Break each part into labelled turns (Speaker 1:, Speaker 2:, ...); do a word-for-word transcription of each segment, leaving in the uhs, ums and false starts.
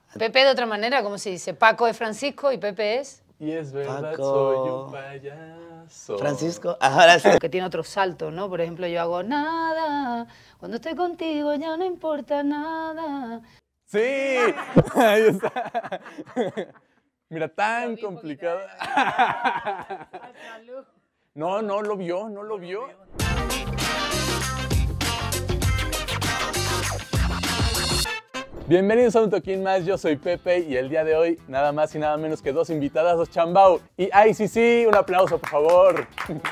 Speaker 1: Pepe de otra manera, como se dice, Paco es Francisco y Pepe es...
Speaker 2: Y es verdad,
Speaker 3: Paco.
Speaker 2: soy un payaso.
Speaker 3: Francisco, ahora sí.
Speaker 1: Que tiene otros saltos, ¿no? Por ejemplo, yo hago nada, cuando estoy contigo ya no importa nada.
Speaker 2: Sí, ahí está. Mira, tan complicado. No, no lo vio, no lo vio. Bienvenidos a un toquín más, yo soy Pepe y el día de hoy nada más y nada menos que dos invitadas, Chambao y I C C. Un aplauso, por favor.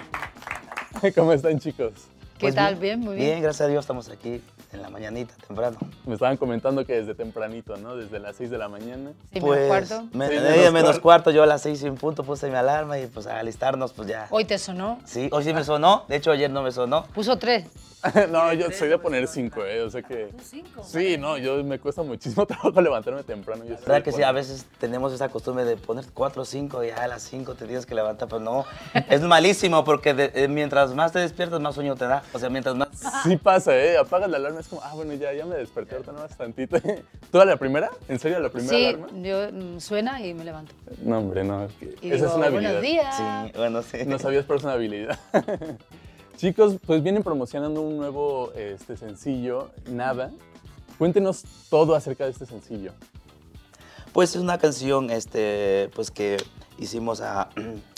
Speaker 2: ¿Cómo están, chicos?
Speaker 1: ¿Qué
Speaker 3: Pues
Speaker 1: tal? Bien, muy bien.
Speaker 3: Bien, gracias a Dios estamos aquí en la mañanita, temprano.
Speaker 2: Me estaban comentando que desde tempranito, ¿no? Desde las seis de la mañana.
Speaker 1: Sí,
Speaker 3: Pues,
Speaker 1: menos cuarto.
Speaker 3: Me,
Speaker 2: Sí,
Speaker 3: menos,
Speaker 2: menos
Speaker 3: menos
Speaker 2: cuarto.
Speaker 3: cuarto, yo a las seis y un punto puse mi alarma y pues a alistarnos, pues ya.
Speaker 1: Hoy te sonó.
Speaker 3: Sí, hoy sí me sonó, de hecho ayer no me sonó.
Speaker 1: Puso tres.
Speaker 2: No, yo soy de poner cinco, ¿eh? O sea que...
Speaker 1: cinco?
Speaker 2: Sí, no, yo me cuesta muchísimo trabajo levantarme temprano. Yo soy
Speaker 3: ¿Verdad
Speaker 2: de
Speaker 3: que sí?
Speaker 2: poner-
Speaker 3: A veces tenemos esa costumbre de poner cuatro o cinco y ya a las cinco te tienes que levantar, pero no. Es malísimo porque de- eh, mientras más te despiertas, más sueño te da. O sea, mientras más...
Speaker 2: Sí pasa, ¿eh? Apagas la alarma, es como, ah, bueno, ya, ya me desperté, ahorita no más tantito. ¿Tú a la primera? ¿En serio a la primera
Speaker 1: Sí,
Speaker 2: alarma?
Speaker 1: yo mm, suena y me levanto.
Speaker 2: No, hombre, no, es que
Speaker 1: Y
Speaker 2: esa
Speaker 1: digo,
Speaker 2: es una habilidad.
Speaker 1: buenos días.
Speaker 3: Sí, bueno, sí.
Speaker 2: No sabías, pero es una habilidad. Chicos, pues vienen promocionando un nuevo este, sencillo, Nada. Cuéntenos todo acerca de este sencillo.
Speaker 3: Pues es una canción este, pues que hicimos a...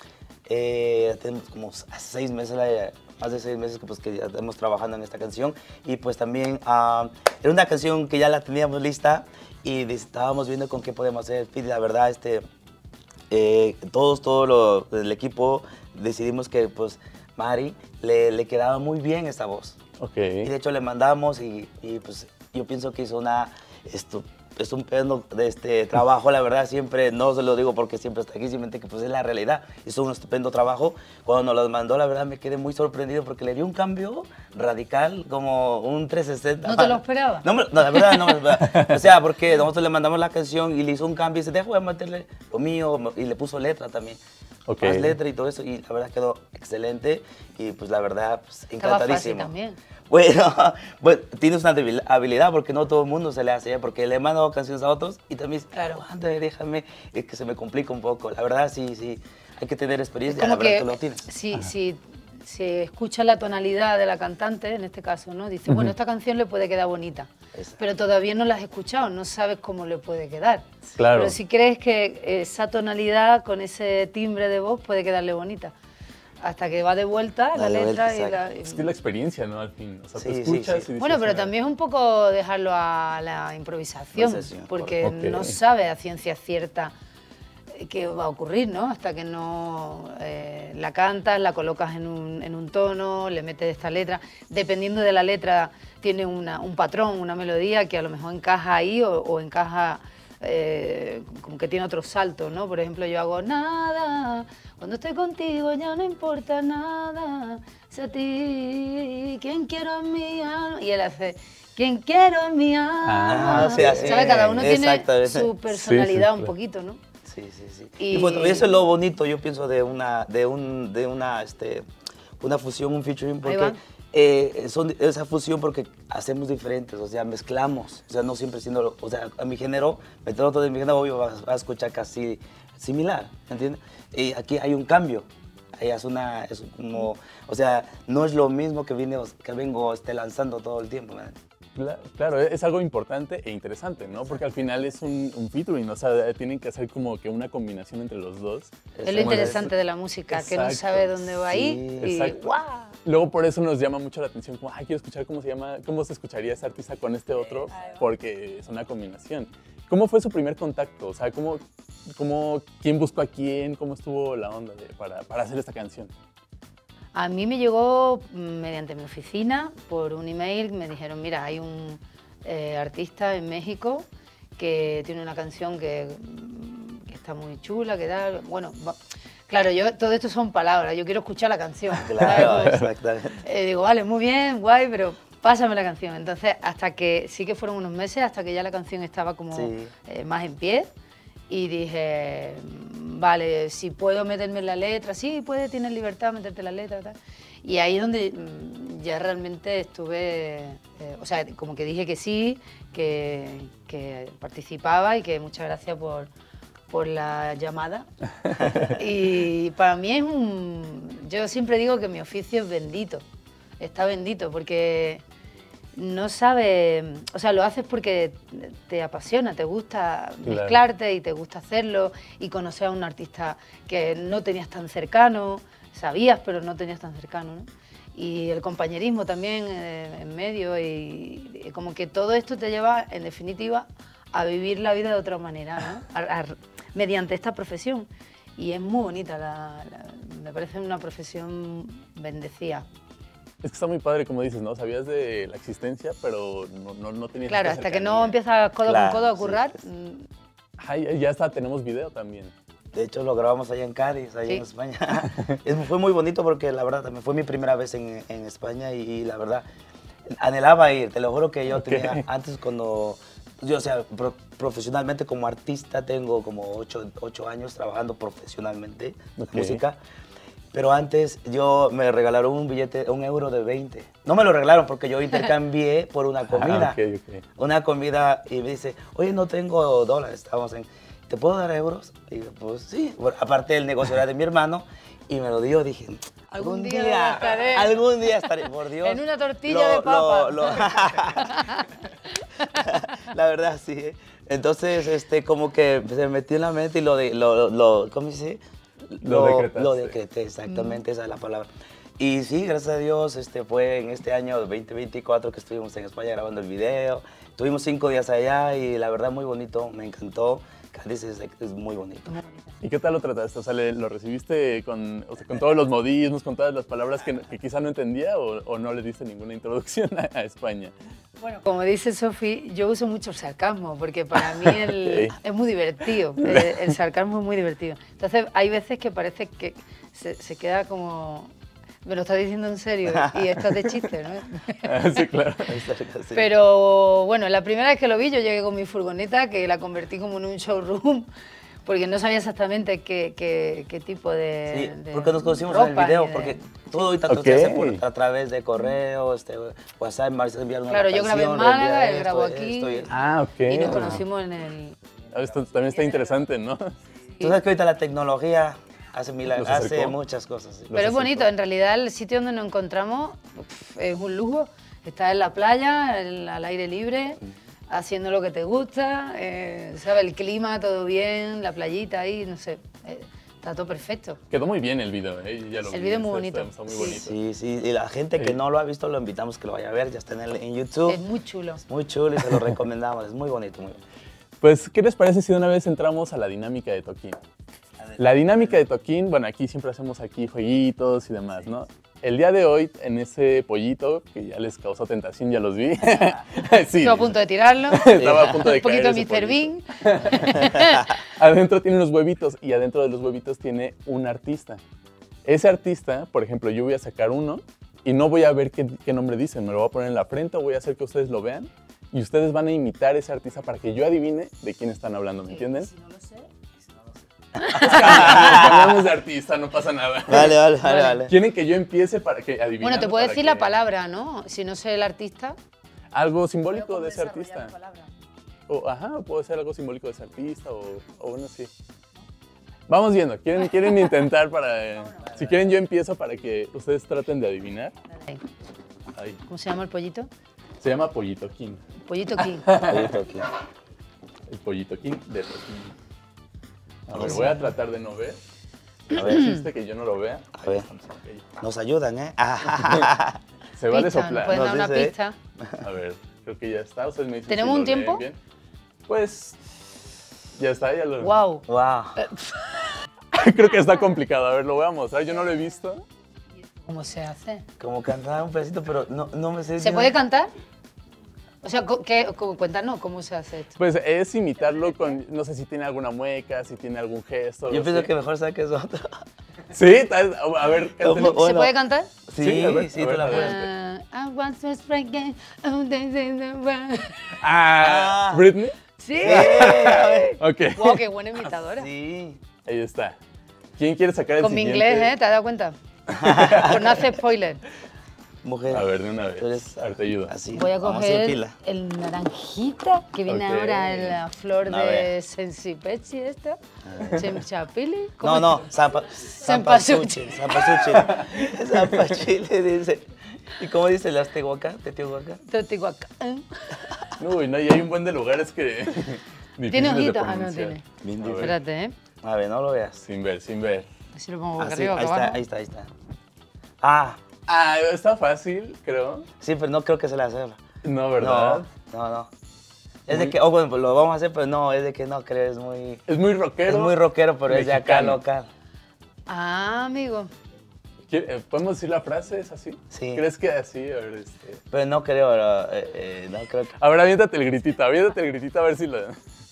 Speaker 3: eh, tenemos como a seis meses, la- más de seis meses que, pues, que ya estamos trabajando en esta canción. Y pues también ah, era una canción que ya la teníamos lista y de- estábamos viendo con qué podemos hacer. Y la verdad, este, eh, todos, todo lo, el equipo decidimos que pues Mari le, le quedaba muy bien esta voz.
Speaker 2: Ok.
Speaker 3: Y de hecho le mandamos y, y, pues yo pienso que hizo una estu- estupendo de este trabajo, la verdad siempre, no se lo digo porque siempre está aquí, simplemente que pues es la realidad. Hizo un estupendo trabajo. Cuando nos lo mandó, la verdad me quedé muy sorprendido porque le dio un cambio radical, como un trescientos sesenta.
Speaker 1: ¿No te lo esperaba?
Speaker 3: No, me- no, la verdad no me lo esperaba. O sea, porque nosotros le mandamos la canción y le hizo un cambio y se dejó de meterle lo mío y le puso letra también.
Speaker 2: Ok.
Speaker 3: Más letra y todo eso y la verdad quedó excelente y pues la verdad pues,
Speaker 1: Estaba fácil
Speaker 3: encantadísimo.
Speaker 1: también.
Speaker 3: Bueno, pues tienes una debil- habilidad porque no todo el mundo se le hace, ¿eh? Porque le he mandado canciones a otros y también,
Speaker 1: Claro.
Speaker 3: aguántame, déjame, es que se me complica un poco. La verdad, sí, sí, hay que tener experiencia,
Speaker 1: Como
Speaker 3: la verdad
Speaker 1: que
Speaker 3: tú lo tienes.
Speaker 1: si, si se escucha la tonalidad de la cantante, en este caso, ¿no? Dice, bueno, esta canción le puede quedar bonita,
Speaker 3: Exacto.
Speaker 1: pero todavía no la has escuchado, no sabes cómo le puede quedar.
Speaker 2: Claro.
Speaker 1: Pero si crees que esa tonalidad con ese timbre de voz puede quedarle bonita. Hasta que va de vuelta la
Speaker 3: Va de
Speaker 1: letra
Speaker 3: vuelta,
Speaker 1: y la...
Speaker 2: Es que es la experiencia, ¿no? Al fin. O sea,
Speaker 3: Sí,
Speaker 2: te
Speaker 3: sí,
Speaker 2: escuchas
Speaker 3: sí.
Speaker 2: y dices,
Speaker 1: Bueno, pero
Speaker 2: "Ah,
Speaker 1: también es un poco dejarlo a la improvisación,
Speaker 3: Improvisación,
Speaker 1: porque
Speaker 2: ok.
Speaker 1: no sabe a ciencia cierta qué va a ocurrir, ¿no? Hasta que no eh, la cantas, la colocas en un, en un tono, le metes esta letra. Dependiendo de la letra, tiene una, un patrón, una melodía que a lo mejor encaja ahí o, o encaja eh, como que tiene otro salto, ¿no? Por ejemplo, yo hago nada, cuando estoy contigo ya no importa nada, es a ti, quien quiero en mi alma. Y él hace, quien quiero en mi alma.
Speaker 2: Ah, sí,
Speaker 3: así
Speaker 1: ¿Sabe? Cada uno tiene
Speaker 3: exactamente.
Speaker 1: su personalidad
Speaker 2: Sí, sí,
Speaker 1: un
Speaker 2: claro.
Speaker 1: poquito, ¿no?
Speaker 3: Sí, sí, sí.
Speaker 1: Y-
Speaker 3: Y, bueno, eso es lo bonito, yo pienso, de una, de un, de una, este, una fusión, un featuring,
Speaker 1: Ahí va.
Speaker 3: porque eh, son esa fusión porque hacemos diferentes, o sea, mezclamos, o sea, no siempre siendo, lo- o sea, a mi género, me trato de mi género, obvio, vas, vas a escuchar casi similar, ¿entiendes? Y aquí hay un cambio. Ahí es una, es como, o sea, no es lo mismo que, vine, que vengo este, lanzando todo el tiempo, ¿verdad?
Speaker 2: Cla- Claro, es algo importante e interesante, ¿no? Porque al final es un, un featuring, o sea, tienen que hacer como que una combinación entre los dos.
Speaker 1: Es lo
Speaker 3: Como
Speaker 1: interesante de la música, que no
Speaker 2: Exacto.
Speaker 1: sabe dónde va a ir
Speaker 3: Sí,
Speaker 1: y
Speaker 2: exacto.
Speaker 1: ¡guau!
Speaker 2: Luego por eso nos llama mucho la atención, como, ay, quiero escuchar cómo se llama, cómo se escucharía este artista con este otro, porque es una combinación. ¿Cómo fue su primer contacto? O sea, ¿cómo, cómo, quién buscó a quién? ¿Cómo estuvo la onda de- para, para hacer esta canción?
Speaker 1: A mí me llegó mm, mediante mi oficina, por un email, me dijeron, mira, hay un eh, artista en México que tiene una canción que, mm, que está muy chula, que tal, bueno, va- claro, yo, todo esto son palabras, yo quiero escuchar la canción.
Speaker 3: Claro,
Speaker 1: ¿sabes?
Speaker 3: exactamente.
Speaker 1: Eh, digo, vale, muy bien, guay, pero pásame la canción. Entonces, hasta que, sí que fueron unos meses, hasta que ya la canción estaba como
Speaker 3: Sí.
Speaker 1: eh, más en pie, y dije, vale, si puedo meterme en la letra, sí, puedes, tienes libertad de meterte en la letra, tal. Y ahí es donde mm, ya realmente estuve, eh, o sea, como que dije que sí, que, que participaba y que muchas gracias por, por la llamada. Y para mí es un... Yo siempre digo que mi oficio es bendito, está bendito, porque no sabes... O sea, lo haces porque te apasiona, te gusta
Speaker 2: Claro.
Speaker 1: mezclarte y te gusta hacerlo y conocer a un artista que no tenías tan cercano, sabías, pero no tenías tan cercano, ¿no? Y el compañerismo también eh, en medio y, y como que todo esto te lleva, en definitiva, a vivir la vida de otra manera, ¿no? A- a- mediante esta profesión. Y es muy bonita, la, la- me parece una profesión bendecida.
Speaker 2: Es que está muy padre, como dices, ¿no? Sabías de la existencia, pero no, no, no tenías
Speaker 1: Claro,
Speaker 2: esta
Speaker 1: hasta que no
Speaker 2: cercanía.
Speaker 1: empiezas codo
Speaker 3: Claro,
Speaker 1: con codo a
Speaker 3: sí,
Speaker 1: currar,
Speaker 3: sí, sí.
Speaker 1: mm,
Speaker 2: Ay, ay, ya está, tenemos video también.
Speaker 3: De hecho, lo grabamos allá en Cádiz, allá
Speaker 1: Sí.
Speaker 3: en España. Es- fue muy bonito porque la verdad también fue mi primera vez en, en España y, y la verdad anhelaba ir. Te lo juro que yo
Speaker 2: Ok.
Speaker 3: tenía antes cuando, yo o sea, pro- profesionalmente como artista tengo como ocho, ocho años trabajando profesionalmente
Speaker 2: Ok.
Speaker 3: música. Pero antes yo me regalaron un billete, un euro de veinte. No me lo regalaron porque yo intercambié por una comida.
Speaker 2: Ah, ok, ok.
Speaker 3: Una comida y me dice, oye, no tengo dólares, estábamos en, ¿te puedo dar euros? Y yo, pues sí. Bueno, aparte el negocio era de mi hermano y me lo dio, dije, algún,
Speaker 1: Algún día
Speaker 3: día,
Speaker 1: lo gastaré".
Speaker 3: algún día estaré, por Dios.
Speaker 1: En una tortilla de papa.
Speaker 3: lo- lo- La verdad, sí. ¿eh? Entonces, este, como que se me metió en la mente y lo, de, lo, lo ¿cómo se dice?
Speaker 2: Lo decretaste.
Speaker 3: Lo decreté, exactamente, esa es la palabra. Y sí, gracias a Dios, este, fue en este año veinte veinticuatro que estuvimos en España grabando el video. Tuvimos cinco días allá y la verdad muy bonito, me encantó. Cádiz es, es muy bonito.
Speaker 2: ¿Y qué tal lo trataste? O sea, ¿le- ¿lo recibiste con, o sea, con todos los modismos, con todas las palabras que, que quizá no entendía o, o no le diste ninguna introducción a, a España?
Speaker 1: Bueno, como dice Sofi, yo uso mucho el sarcasmo porque para mí el-
Speaker 2: Ok.
Speaker 1: es muy divertido, eh, el sarcasmo es muy divertido. Entonces hay veces que parece que se, se queda como, me lo estás diciendo en serio y estás de chiste, ¿no?
Speaker 2: Ah, sí, claro.
Speaker 3: Sí.
Speaker 1: Pero bueno, la primera vez que lo vi yo llegué con mi furgoneta que la convertí como en un showroom porque no sabía exactamente qué, qué, qué tipo de,
Speaker 3: Sí,
Speaker 1: de
Speaker 3: porque nos conocimos en el
Speaker 1: ropa
Speaker 3: video,
Speaker 1: ni de-
Speaker 3: porque todo ahorita
Speaker 2: Ok.
Speaker 3: se hace por, a través de correo, este, WhatsApp, me enviar una
Speaker 1: Claro, yo grabé en
Speaker 3: canción,
Speaker 1: Málaga,
Speaker 3: reenvía
Speaker 1: él grabó
Speaker 3: esto,
Speaker 1: aquí.
Speaker 3: esto y esto.
Speaker 2: Ah, ok.
Speaker 1: y nos conocimos en el...
Speaker 2: Ah, esto también está interesante, ¿no?
Speaker 3: Tú sabes que ahorita la tecnología hace, milagros,
Speaker 2: Los
Speaker 3: hace
Speaker 2: acercó.
Speaker 3: muchas cosas. sí.
Speaker 2: Los
Speaker 1: Pero es
Speaker 2: acercó.
Speaker 1: bonito, en realidad el sitio donde nos encontramos uf, es un lujo. Estás en la playa, el- al aire libre, haciendo lo que te gusta, eh, ¿sabes? El clima, todo bien, la playita ahí, no sé, eh, está todo perfecto.
Speaker 2: Quedó muy bien el video, ¿eh? Ya lo
Speaker 1: El
Speaker 2: vi,
Speaker 1: video es muy
Speaker 2: está-
Speaker 1: bonito.
Speaker 2: Está muy
Speaker 1: Sí.
Speaker 2: bonito.
Speaker 3: Sí, sí, y la gente que
Speaker 2: Sí.
Speaker 3: no lo ha visto lo invitamos que lo vaya a ver, ya está en, el, en YouTube.
Speaker 1: Es muy chulo.
Speaker 3: Muy chulo y se lo recomendamos, es muy bonito, muy bonito.
Speaker 2: Pues, ¿qué les parece si de una vez entramos a la dinámica de Toquín? La dinámica de Toquín, bueno, aquí siempre hacemos aquí jueguitos y demás, ¿no? El día de hoy, en ese pollito, que ya les causó tentación, ya los vi. Sí,
Speaker 1: Estuve a punto de tirarlo.
Speaker 2: estaba a punto de
Speaker 1: Un poquito
Speaker 2: caer
Speaker 1: de
Speaker 2: ese
Speaker 1: mister
Speaker 2: pollito.
Speaker 1: Bean.
Speaker 2: Adentro tiene unos huevitos y adentro de los huevitos tiene un artista. Ese artista, por ejemplo, yo voy a sacar uno y no voy a ver qué, qué nombre dice, me lo voy a poner en la frente o voy a hacer que ustedes lo vean y ustedes van a imitar ese artista para que yo adivine de quién están hablando, ¿me entienden?
Speaker 1: Si no lo sé.
Speaker 2: Cambiamos, cambiamos de artista, no pasa nada.
Speaker 3: Vale, vale, vale, vale.
Speaker 2: ¿Quieren que yo empiece para que adivinen?
Speaker 1: Bueno, te puedo decir la palabra, ¿no? Si no sé el artista.
Speaker 2: Algo simbólico
Speaker 1: puedo
Speaker 2: de ese
Speaker 1: desarrollar
Speaker 2: artista.
Speaker 1: la palabra.
Speaker 2: O, ajá, puede ser algo simbólico de ese artista o, o bueno, sí. Vamos viendo, ¿quieren, quieren intentar para... eh, si quieren yo empiezo para que ustedes traten de adivinar.
Speaker 1: Dale.
Speaker 2: Ahí.
Speaker 1: ¿Cómo se llama el pollito?
Speaker 2: Se llama Pollito King.
Speaker 1: Pollito King.
Speaker 3: Bonito aquí.
Speaker 2: El Pollito King de Toquín. A ver,
Speaker 3: Vamos
Speaker 2: voy
Speaker 3: a
Speaker 2: a tratar de no ver.
Speaker 3: A ver,
Speaker 2: ¿Existe que yo no lo vea?
Speaker 3: a ver,
Speaker 2: Ok.
Speaker 3: nos ayudan, ¿eh?
Speaker 2: Se vale
Speaker 1: Pista, ¿nos
Speaker 2: soplar.
Speaker 1: puedes
Speaker 3: Nos
Speaker 1: dar una
Speaker 3: dice, ¿eh?
Speaker 1: pista?
Speaker 2: A ver, creo que ya está. Ustedes me dicen
Speaker 1: ¿Tenemos
Speaker 2: si
Speaker 1: un
Speaker 2: lo leen
Speaker 1: tiempo?
Speaker 2: bien. Pues ya está, ya lo...
Speaker 1: Wow.
Speaker 3: Wow.
Speaker 2: Creo que está complicado. A ver, lo voy a mostrar. Yo no lo he visto.
Speaker 1: ¿Cómo se hace?
Speaker 3: Como cantar un pedacito, pero no, no me sé.
Speaker 1: ¿Se puede cantar? O sea, co- ¿qué? Co- Cuéntanos cómo se hace esto.
Speaker 2: Pues es imitarlo con, no sé si tiene alguna mueca, si tiene algún gesto.
Speaker 3: Yo
Speaker 2: algo
Speaker 3: pienso
Speaker 2: así.
Speaker 3: que mejor saques otro.
Speaker 2: Sí, tal- a ver, cántelo.
Speaker 3: Bueno.
Speaker 1: ¿Se puede cantar?
Speaker 3: Sí,
Speaker 2: Sí, a ver,
Speaker 3: sí,
Speaker 2: a
Speaker 3: te
Speaker 2: ver,
Speaker 3: la
Speaker 2: a ver.
Speaker 3: puedes.
Speaker 1: Ah, I want to break it, oh, this is the one.
Speaker 2: Ah,
Speaker 3: Ah.
Speaker 2: Britney.
Speaker 1: Sí.
Speaker 2: Ok.
Speaker 1: Wow, qué buena imitadora.
Speaker 3: Sí.
Speaker 2: Ahí está. ¿Quién quiere sacar el
Speaker 1: Con mi
Speaker 2: siguiente?
Speaker 1: inglés, ¿eh? ¿Te has dado cuenta? Pues no hace spoiler.
Speaker 3: Mujer.
Speaker 2: A ver, de una
Speaker 3: tú
Speaker 2: vez.
Speaker 3: eres
Speaker 2: A ver, te ayudo.
Speaker 3: Así.
Speaker 1: Voy a
Speaker 3: Vamos hacer
Speaker 1: coger
Speaker 3: fila.
Speaker 1: el naranjita que viene
Speaker 2: Ok.
Speaker 1: ahora en la flor
Speaker 3: A
Speaker 1: de
Speaker 3: ver.
Speaker 1: Sensipechi esta. Chemchapili.
Speaker 3: No, no, zampa,
Speaker 1: Cempasúchil.
Speaker 3: Zampasuchil. Zampachile dice. ¿Y cómo dice las Tehuacán? ¿Teotihuacán?
Speaker 1: Teotihuacán.
Speaker 2: Uy, no, y hay un buen de lugares que...
Speaker 1: ¿Tiene
Speaker 2: difíciles de
Speaker 1: hojita? Ah, no
Speaker 2: pronunciar.
Speaker 1: tiene.
Speaker 3: Bien
Speaker 2: A ver.
Speaker 1: Espérate, ¿eh?
Speaker 3: A ver, no lo veas.
Speaker 2: Sin ver, sin ver.
Speaker 1: Así lo pongo boca
Speaker 3: Así,
Speaker 1: arriba,
Speaker 3: ahí
Speaker 1: boca
Speaker 3: está,
Speaker 1: abajo.
Speaker 3: ahí está, ahí está. Ah,
Speaker 2: Ah, está fácil, creo.
Speaker 3: sí, pero no creo que se la sepa.
Speaker 2: No, ¿verdad?
Speaker 3: No, no, no. Es
Speaker 2: Muy-
Speaker 3: de que, oh, bueno, pues lo vamos a hacer, pero no, es de que no creo, es muy...
Speaker 2: Es muy rockero.
Speaker 3: Es muy rockero, pero es de acá
Speaker 2: mexicano.
Speaker 3: local.
Speaker 1: Ah, amigo.
Speaker 2: ¿Qué- eh, ¿Podemos decir la frase? ¿Es así?
Speaker 3: Sí.
Speaker 2: ¿Crees que así? A ver, este...
Speaker 3: Pero no creo, eh, eh, no creo que...
Speaker 2: A ver, aviéntate el gritito, aviéntate el gritito a ver si lo...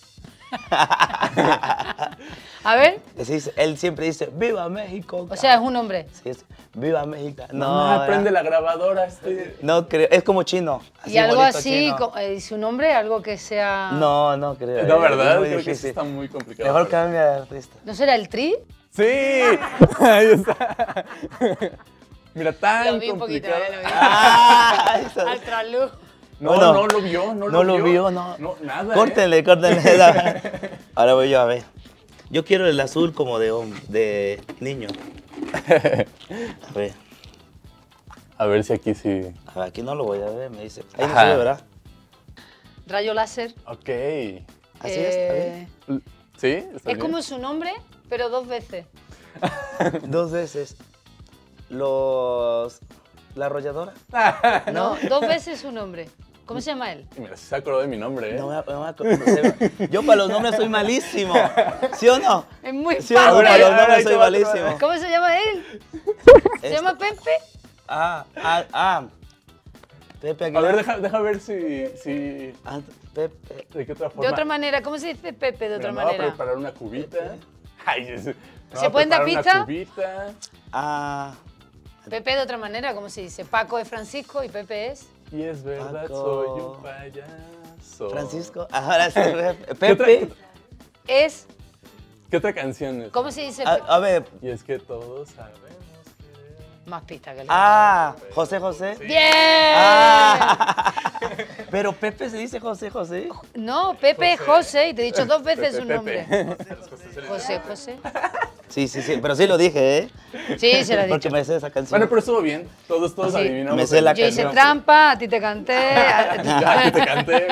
Speaker 1: A ver,
Speaker 3: Sí, él siempre dice, ¡Viva México!
Speaker 1: o sea, es un hombre.
Speaker 3: Sí, es, ¡Viva México!
Speaker 2: No,
Speaker 3: No,
Speaker 2: prende
Speaker 3: no,
Speaker 2: la grabadora, este...
Speaker 3: no creo, es como chino.
Speaker 1: Y algo
Speaker 3: igualito
Speaker 1: así,
Speaker 3: chino.
Speaker 1: co- eh, su nombre, algo que sea...
Speaker 3: No, no creo.
Speaker 2: No,
Speaker 3: eh,
Speaker 2: ¿verdad?
Speaker 3: es muy
Speaker 2: Creo que sí
Speaker 3: difícil.
Speaker 2: está muy complicado.
Speaker 3: Mejor cambia de artista.
Speaker 1: ¿No será el Tri?
Speaker 2: ¡Sí! Ahí está. Mira, tan
Speaker 1: Lo vi un poquito,
Speaker 2: complicado.
Speaker 1: eh, lo vi.
Speaker 3: Ah, eso.
Speaker 1: Al trasluz.
Speaker 2: No,
Speaker 3: Bueno,
Speaker 2: no lo vio, no,
Speaker 3: No
Speaker 2: lo
Speaker 3: lo vio, no.
Speaker 2: No, nada,
Speaker 3: Córtenle, córtenle. Ahora voy yo a ver. Yo quiero el azul como de hom- de niño. A ver,
Speaker 2: A ver si aquí sí...
Speaker 3: a ver, aquí no lo voy a ver, me dice. Ahí no
Speaker 2: Ajá.
Speaker 3: se ve, ¿verdad?
Speaker 1: Rayo láser.
Speaker 2: Ok.
Speaker 3: Así es, está bien.
Speaker 1: Eh,
Speaker 2: ¿Sí? ¿Está
Speaker 1: Es
Speaker 2: bien?
Speaker 1: como su nombre, pero dos veces.
Speaker 3: Dos veces. Los... ¿La arrolladora?
Speaker 1: No, dos veces su nombre. ¿Cómo se llama él?
Speaker 2: Y mira, si se acordó de mi nombre, ¿eh?
Speaker 3: No, me- no me acuerdo, no sé. Yo para los nombres soy malísimo. ¿Sí o no?
Speaker 1: Es muy
Speaker 3: ¿Sí o no?
Speaker 2: A ver,
Speaker 3: Para
Speaker 2: ahí-
Speaker 3: los
Speaker 2: a ver, ahí
Speaker 3: nombres
Speaker 2: te
Speaker 3: soy
Speaker 2: va, te va.
Speaker 3: malísimo.
Speaker 1: ¿Cómo se llama él? ¿Se
Speaker 3: Este-
Speaker 1: llama Pepe?
Speaker 3: Ah, ah, ah. Pepe
Speaker 2: A
Speaker 3: Aguilar.
Speaker 2: ver, deja, deja ver si, si...
Speaker 3: Ah, Pepe.
Speaker 2: ¿De qué otra forma?
Speaker 1: De otra manera, ¿cómo se dice Pepe de
Speaker 2: Mira,
Speaker 1: otra
Speaker 2: me voy a
Speaker 1: manera?
Speaker 2: preparar una cubita. Ay, es- me voy
Speaker 1: ¿Se
Speaker 2: a
Speaker 1: pueden dar
Speaker 2: preparar
Speaker 1: pista?
Speaker 2: Una cubita.
Speaker 3: Ah,
Speaker 1: Pepe de otra manera, ¿cómo se dice? Paco es Francisco y Pepe es...
Speaker 2: Y es verdad,
Speaker 3: Paco.
Speaker 2: soy un payaso.
Speaker 3: Francisco. Ahora sí,
Speaker 2: ¿Qué
Speaker 3: Pepe.
Speaker 2: otra,
Speaker 1: Es...
Speaker 2: ¿Qué otra canción es?
Speaker 1: ¿Cómo se dice?
Speaker 3: A,
Speaker 1: Pe-
Speaker 3: a ver.
Speaker 2: Y es que todos sabemos que...
Speaker 1: Más pista que el
Speaker 3: Ah, José José.
Speaker 1: ¡Bien!
Speaker 3: Ah. Pero Pepe se dice José José.
Speaker 1: No, Pepe es José y te he dicho dos veces
Speaker 2: Pepe,
Speaker 1: su
Speaker 2: Pepe.
Speaker 1: nombre. José, José.
Speaker 3: Sí, sí, sí. Pero sí lo dije, ¿eh?
Speaker 1: Sí, se lo he
Speaker 3: Porque
Speaker 1: dicho.
Speaker 3: me sé esa canción.
Speaker 2: Bueno, pero estuvo bien. Todos, todos
Speaker 1: Sí.
Speaker 2: adivinamos.
Speaker 3: Me sé
Speaker 2: el-
Speaker 3: la
Speaker 1: Yo hice
Speaker 3: canción.
Speaker 1: trampa, a ti te canté. a-
Speaker 2: Ya, que te canté.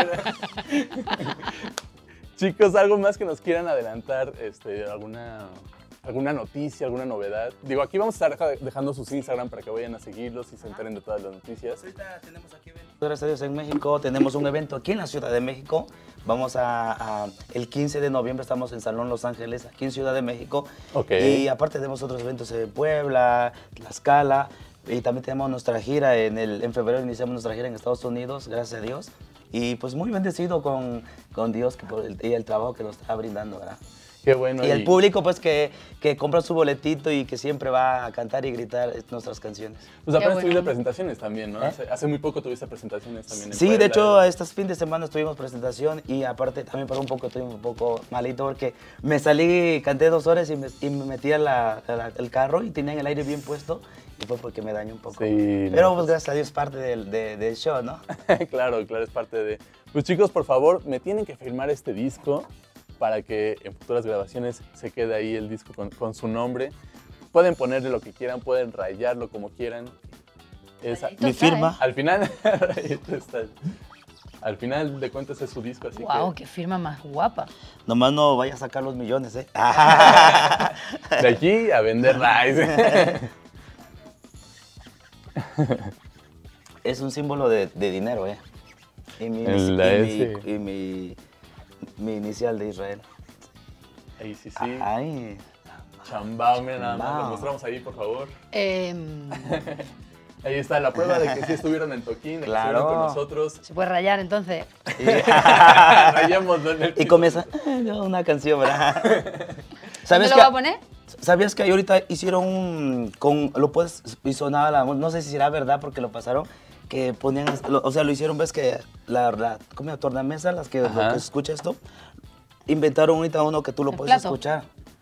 Speaker 2: Chicos, ¿algo más que nos quieran adelantar? Este, alguna, alguna noticia, alguna novedad. Digo, aquí vamos a estar deja- dejando sus Instagram para que vayan a seguirlos y se enteren de todas las noticias.
Speaker 3: Ahorita tenemos aquí eventos. Gracias a Dios en México. Tenemos un evento aquí en la Ciudad de México. Vamos a, a- el quince de noviembre estamos en Salón Los Ángeles, aquí en Ciudad de México.
Speaker 2: Ok.
Speaker 3: Y aparte tenemos otros eventos en Puebla, Tlaxcala. Y también tenemos nuestra gira en, el, en febrero, iniciamos nuestra gira en Estados Unidos, gracias a Dios. Y pues muy bendecido con, con Dios que por el, y el trabajo que nos está brindando, ¿verdad?
Speaker 2: Qué bueno.
Speaker 3: Y el público pues que, que compra su boletito y que siempre va a cantar y gritar nuestras canciones.
Speaker 2: Pues apenas
Speaker 1: Qué
Speaker 2: tuviste
Speaker 1: bueno.
Speaker 2: presentaciones también, ¿no?
Speaker 3: ¿Eh?
Speaker 2: Hace, hace muy poco tuviste presentaciones también en
Speaker 3: Sí,
Speaker 2: Puebla.
Speaker 3: de hecho, estos fines de semana tuvimos presentación y aparte también por un poco estoy un poco malito porque me salí, canté dos horas y me, y me metí a la, a la- el carro y tenía el aire bien puesto y fue porque me dañó un poco.
Speaker 2: Sí,
Speaker 3: Pero
Speaker 2: no,
Speaker 3: pues gracias a Dios parte del, de- del show, ¿no?
Speaker 2: Claro, claro, es parte de... Pues chicos, por favor, me tienen que firmar este disco para que en futuras grabaciones se quede ahí el disco con, con su nombre. Pueden ponerle lo que quieran, pueden rayarlo como quieran. Es,
Speaker 1: Rayadito
Speaker 3: Mi
Speaker 1: está,
Speaker 3: firma.
Speaker 1: ¿eh?
Speaker 2: al final, rayito está. Al final de cuentas es su disco, así
Speaker 1: Guau,
Speaker 2: que
Speaker 1: qué firma más guapa.
Speaker 3: Nomás no vaya a sacar los millones, ¿eh?
Speaker 2: de aquí a vender rice.
Speaker 3: Es un símbolo de, de dinero, ¿eh? Y mi,
Speaker 2: El- la
Speaker 3: y
Speaker 2: S.
Speaker 3: mi, y mi, mi inicial de Israel.
Speaker 2: Ahí sí, sí.
Speaker 3: Ay,
Speaker 2: Chambao, mira nada más, lo
Speaker 3: Chambao.
Speaker 2: mostramos ahí, por favor.
Speaker 1: Em,
Speaker 2: Ahí está la prueba de que sí estuvieron en Toquín, de que
Speaker 3: Claro.
Speaker 2: estuvieron con nosotros.
Speaker 1: se puede rayar entonces.
Speaker 2: Rayámoslo en el
Speaker 3: y
Speaker 2: piso.
Speaker 3: comienza una canción, ¿verdad?
Speaker 1: ¿Dónde
Speaker 3: ¿Sabes
Speaker 1: lo
Speaker 3: que,
Speaker 1: va a poner?
Speaker 3: ¿Sabías que ahorita hicieron un, con, lo puedes, y sonaba, la- no sé si será verdad porque lo pasaron, que ponían, lo- o sea, lo hicieron, ves que la, la ¿cómo se llama? Tornamesa, las que, lo
Speaker 2: Ajá.
Speaker 3: que se escucha esto, inventaron ahorita uno que tú lo
Speaker 1: ¿El
Speaker 3: puedes
Speaker 1: plato?
Speaker 3: escuchar.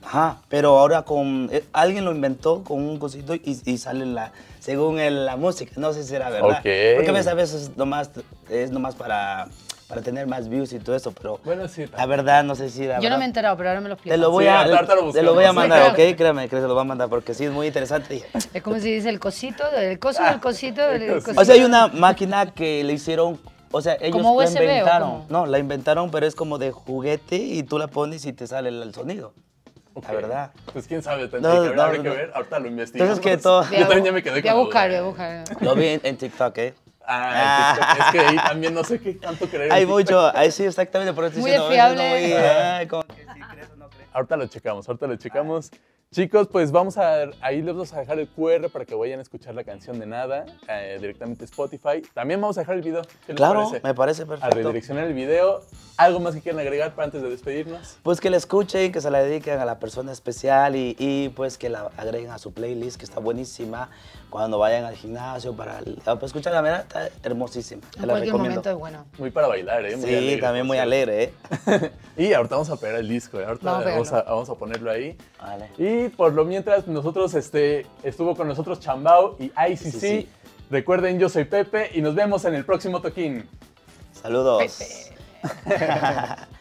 Speaker 3: Ajá, pero ahora con... eh, alguien lo inventó con un cosito y, y sale la, según el- la música. No sé si era verdad.
Speaker 2: Ok.
Speaker 3: Porque a veces, a veces nomás, es nomás para, para tener más views y todo eso, pero
Speaker 2: Bueno, sí.
Speaker 3: la verdad no sé si era
Speaker 1: Yo
Speaker 3: verdad.
Speaker 1: no me he enterado, pero ahora me lo explico.
Speaker 3: Te lo voy
Speaker 2: Sí,
Speaker 3: a,
Speaker 2: ahorita lo
Speaker 3: te lo voy a
Speaker 2: buscamos.
Speaker 3: mandar, ¿ok? Créame que te lo voy a mandar porque sí es muy interesante.
Speaker 1: Es como si dice el cosito, el coso del cosito, el
Speaker 2: el
Speaker 1: cosito.
Speaker 3: O sea, hay una máquina que le hicieron, o sea, ellos
Speaker 1: ¿Como U
Speaker 3: la
Speaker 1: S B o
Speaker 3: inventaron.
Speaker 1: cómo?
Speaker 3: No, la inventaron, pero es como de juguete y tú la pones y te sale el, el sonido.
Speaker 2: Ok.
Speaker 3: La verdad.
Speaker 2: Pues quién sabe, tendría
Speaker 3: No,
Speaker 2: que ver,
Speaker 3: no,
Speaker 2: habrá
Speaker 3: no.
Speaker 2: que ver. Ahorita lo investigamos.
Speaker 3: Entonces que todo...
Speaker 1: Voy
Speaker 2: Yo también ya me quedé
Speaker 1: voy
Speaker 2: con
Speaker 1: a
Speaker 2: la
Speaker 1: buscar, voy
Speaker 2: duda.
Speaker 1: a buscar.
Speaker 3: Lo vi en, en TikTok, ¿eh?
Speaker 2: Ah, el TikTok. Es que ahí también no sé qué tanto creer.
Speaker 3: Hay
Speaker 2: en TikTok.
Speaker 3: mucho, ahí sí, exactamente, por eso estoy
Speaker 1: Muy
Speaker 3: diciendo, a veces
Speaker 1: fiable.
Speaker 3: no voy, ay, como que si crees o no crees.
Speaker 2: Ahorita lo checamos, ahorita lo checamos. Chicos, pues vamos a, ahí les vamos a dejar el cu erre para que vayan a escuchar la canción de Nada, eh, directamente Spotify. También vamos a dejar el video. ¿Qué les
Speaker 3: Claro,
Speaker 2: parece?
Speaker 3: me parece
Speaker 2: A
Speaker 3: perfecto.
Speaker 2: redireccionar el video. ¿Algo más que quieran agregar para antes de despedirnos?
Speaker 3: Pues que la escuchen, que se la dediquen a la persona especial y, y, pues que la agreguen a su playlist, que está buenísima. Cuando vayan al gimnasio para, para escuchar la verdad, está hermosísima. Te
Speaker 1: En
Speaker 3: la
Speaker 1: cualquier
Speaker 3: recomiendo.
Speaker 1: momento es bueno.
Speaker 2: Muy para bailar, ¿eh? Muy
Speaker 3: Sí,
Speaker 2: alegre,
Speaker 3: también
Speaker 2: por
Speaker 3: muy
Speaker 2: cierto.
Speaker 3: alegre, ¿eh?
Speaker 2: Y ahorita vamos a pegar el disco, ¿eh? Ahorita
Speaker 1: Vamos a
Speaker 2: vamos,
Speaker 1: pegarlo.
Speaker 2: a, vamos a ponerlo ahí.
Speaker 3: Vale.
Speaker 2: Y por lo mientras, nosotros, este, estuvo con nosotros Chambao y I C C.
Speaker 3: Sí, sí.
Speaker 2: Recuerden, yo soy Pepe y nos vemos en el próximo toquín.
Speaker 3: Saludos.
Speaker 1: Pepe.